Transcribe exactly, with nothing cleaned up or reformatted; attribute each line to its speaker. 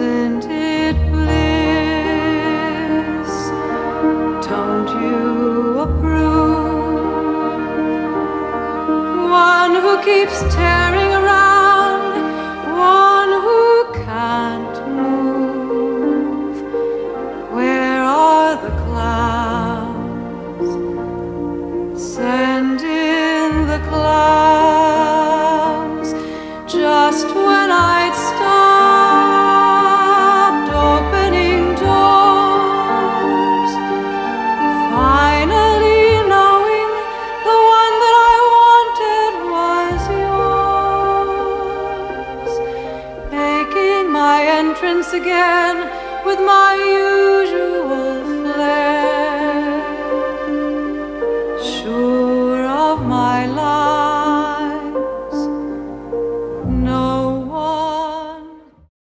Speaker 1: Isn't it bliss? Don't you approve? One who keeps tearing around, one who can't move. Where are the clouds? Send in the clouds. Just when I'd stopped opening doors, finally knowing the one that I wanted was yours, making my entrance again with my usual flair.